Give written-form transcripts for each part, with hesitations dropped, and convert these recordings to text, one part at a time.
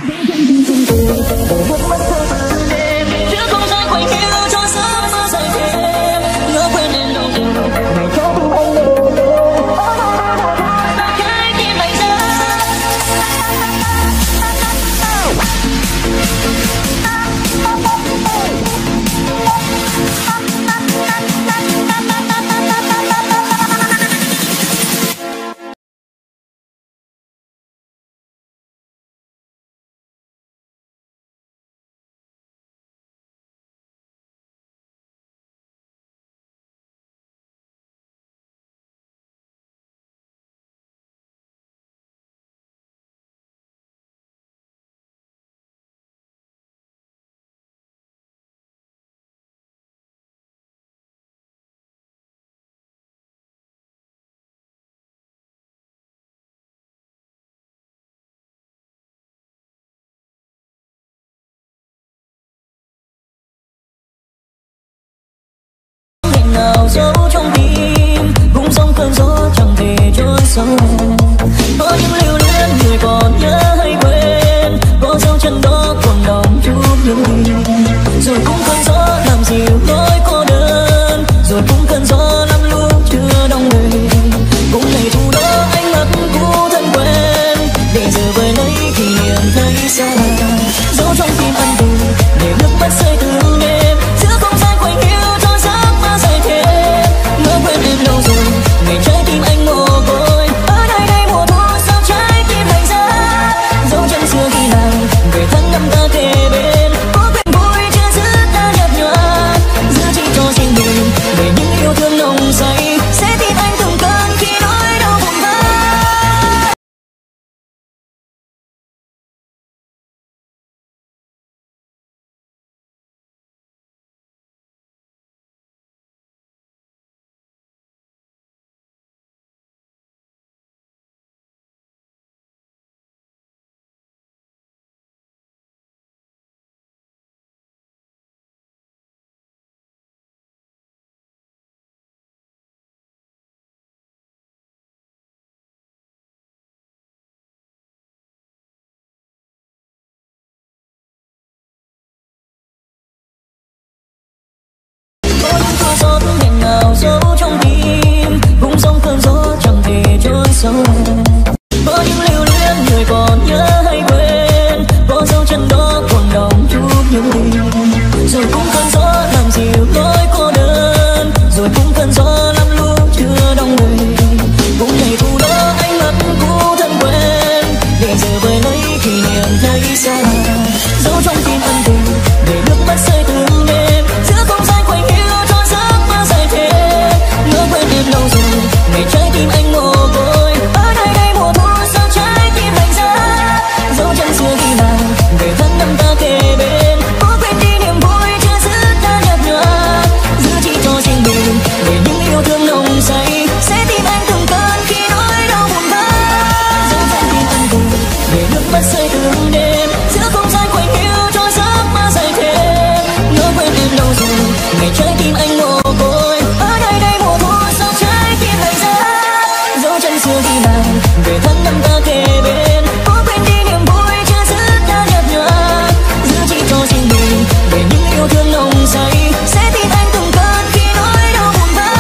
nào giấu trong tim cũng giống cơn gió chẳng thể trôi sâu. Có những lưu luyến người còn nhớ hay quên, có dấu chân đó còn đọng chút những gì. Rồi cũng cơn gió làm dịu nỗi cô đơn, rồi cũng cơn gió lắm lúc chưa đông đầy. Cũng ngày thu đó anh mất cũ thân quen, để giờ về lấy kỷ niệm thấy xa. Dấu trong tim anh từ để nước mắt rơi từng đêm giữa không gian quạnh hiu cho giấc mơ dài thêm. Ngỡ quên em lâu rồi ngày trái tim anh mồ côi, ở nơi đây mùa thu sao trái tim lạnh giá. Dấu chân xưa ghi lại về tháng năm ta kề bên, có quên vui chưa dứt ta nhạt nhòa. Giữ chỉ cho riêng mình để những yêu thương nồng say sẽ tin anh từng cơn khi nỗi đau buồn vã. Gió hẹn nào giấu trong tim cũng giống cơn gió chẳng thể trôi sâu. Có những lưu luyến người còn nhớ hay quên, có dấu chân đó còn đọng chút những gì. Rồi cũng cơn gió làm dịu nỗi cô đơn, rồi cũng cơn gió lắm lúc chưa đông đầy. Cũng ngày thu đó anh mất cũ thân quen, để giờ về lấy kỷ niệm thấy xa. Dấu trong tim ân tình để nước mắt rơi từng đêm giữa không gian quạnh hiu cho giấc mơ dài thêm. Ngỡ quên em lâu rồi ngày trái tim anh mồ côi, ở nơi đây mùa thu sao trái tim lạnh giá. Dấu chân xưa ghi lại về tháng năm ta kề bên, có quên đi niềm vui chưa dứt ta nhạt nhòa. Giữ chỉ cho riêng mình để những yêu thương nồng say sẽ tin anh từng cơn khi nỗi đau buồn vã. Dấu trong tim ân tình để nước mắt rơi từng đêm giữa không gian quạnh hiu cho giấc mơ dài thêm. Ngỡ quên em lâu rồi ngày trái tim anh mồ côi, ở nơi đây mùa thu sao trái tim lạnh giá. Dấu chân xưa ghi lại về tháng năm ta kề bên, có quên đi niềm vui chưa dứt ta nhạt nhòa. Giữ chỉ cho riêng mình để những yêu thương nồng say sẽ tin anh từng cơn khi nỗi đau buồn vã.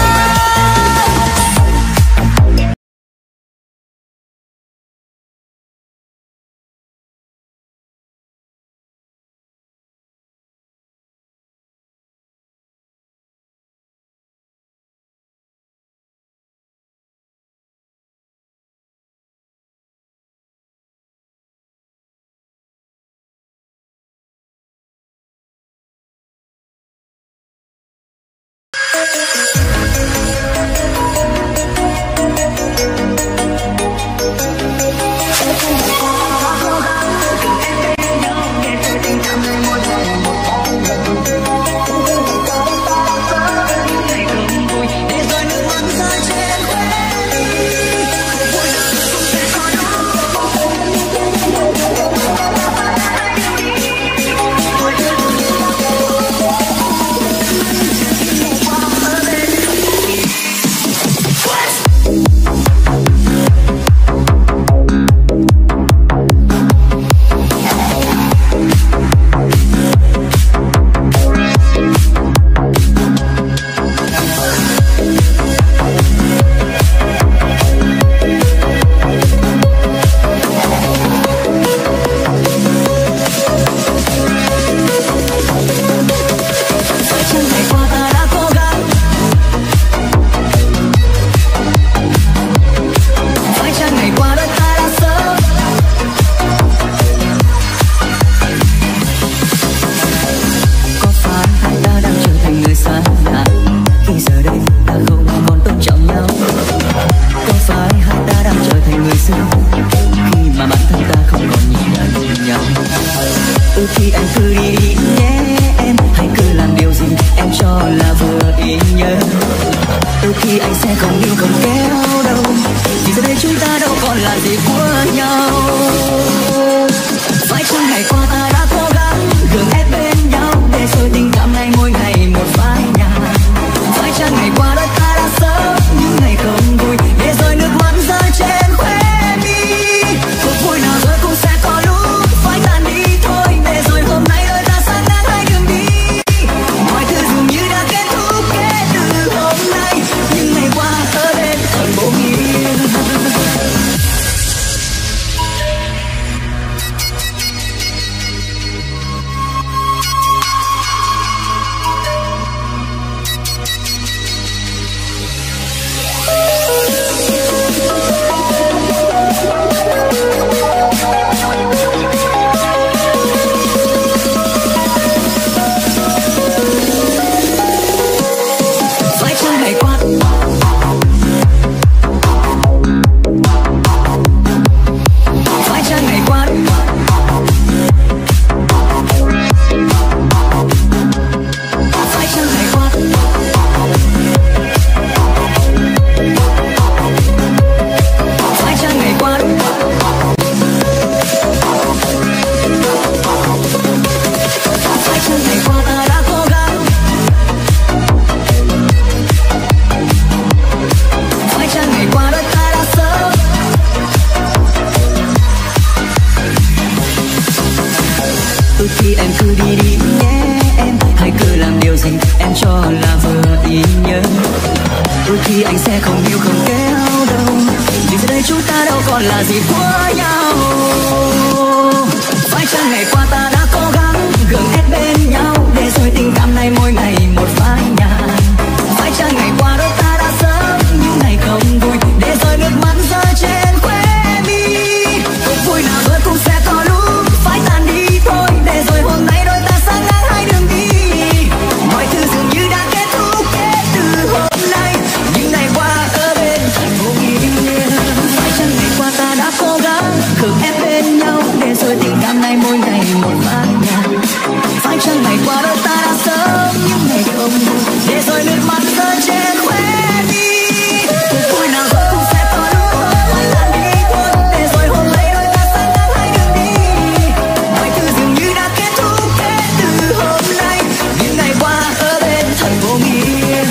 Đôi khi em cứ đi đi nhé em, hãy cứ làm điều gì em cho là vừa ý nhớ. Đôi khi anh sẽ không yêu không kéo đâu, vì giờ đây chúng ta đâu còn là gì của nhau. Phải chăng ngày qua ta đã cố gắng gượng ép bên nhau, để rồi tình cảm này mỗi ngày một phai nhạt. Phải chăng ngày qua đôi ta đã sớm những ngày không vui, để rồi nước mắt rơi trên khóe mi. Cuộc vui nào rồi cũng sẽ có lúc phải tan đi thôi, để rồi hôm nay đôi ta sang ngang hai đường đi. Mọi thứ dường như đã kết thúc kể từ hôm nay, những ngày qua ở bên thành vô nghĩa. Phải chăng ngày qua ta đã cố gắng gượng ép bên nhau, để rồi tình cảm này mỗi ngày một phai nhạt. Phải chăng ngày qua đôi ta đã sớm những ngày không vui, để rồi nước mắt rơi trên khóe mi. Cuộc vui nào rồi cũng sẽ có lúc phải tan đi thôi, để rồi hôm nay đôi ta sang ngang hai đường đi. Mọi thứ dường như đã kết thúc kể từ hôm nay, những ngày qua ở bên thật vô nghĩa.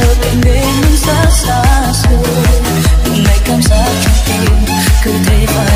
Cứ thế